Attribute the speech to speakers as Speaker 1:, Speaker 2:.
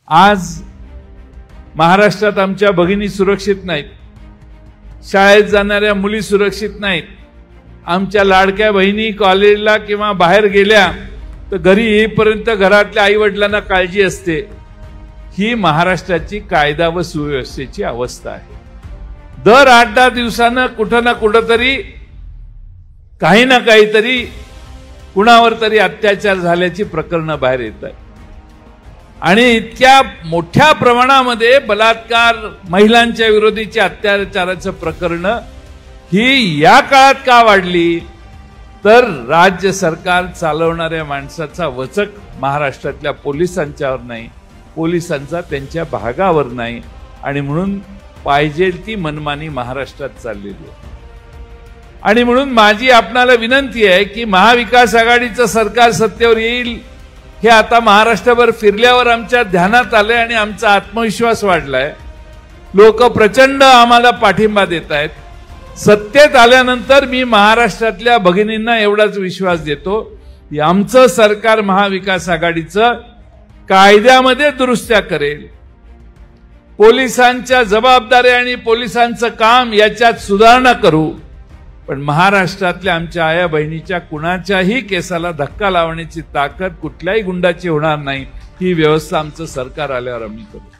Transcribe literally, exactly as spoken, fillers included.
Speaker 1: आज महाराष्ट्रात आमच्या भगिनी सुरक्षित नाहीत, शाळेत जाणाऱ्या मुली सुरक्षित नाहीत, आमच्या लाडक्या बहिणी कॉलेजला किंवा बाहेर गेल्या तर घरी येईपर्यंत घरातल्या आई वडिलांना काळजी असते। ही महाराष्ट्राची कायदा व सुव्यवस्थेची अवस्था आहे। दर आठ दहा दिवसानं कुठं ना कुठं तरी काही ना काहीतरी कुणावर तरी अत्याचार झाल्याची प्रकरणं बाहेर येत आहेत आणि इतक्या मोठ्या प्रमाणामध्ये बलात्कार, महिलांच्या विरोधीची अत्याचाराचं प्रकरण ही या काळात का वाढली तर राज्य सरकार चालवणाऱ्या माणसाचा वचक महाराष्ट्रातल्या पोलिसांच्यावर नाही, पोलिसांचा त्यांच्या भागावर नाही आणि म्हणून पाहिजे ती मनमानी महाराष्ट्रात चाललेली आहे। आणि म्हणून माझी आपणाला विनंती आहे की महाविकास आघाडीचं सरकार सत्तेवर येईल हे आता महाराष्ट्रभर फिरल्यावर आमच्या ध्यानात आलंय आणि आमचा आत्मविश्वास वाढलाय। लोक प्रचंड आम्हाला पाठिंबा देत आहेत। सत्तेत आल्यानंतर मी महाराष्ट्रातल्या भगिनींना एवढाच विश्वास देतो की आमचं सरकार महाविकास आघाडीचं कायद्यामध्ये दुरुस्त्या करेल, पोलिसांच्या जबाबदाऱ्या आणि पोलिसांचं काम याच्यात सुधारणा करू, पण महाराष्ट्रातल्या आमच्या आया बहिणीच्या कुणाच्याही केसाला धक्का लावण्याची ताकद कुठल्याही गुंडाची होणार नाही। ही व्यवस्था आमचं सरकार आल्यावर आम्ही करू।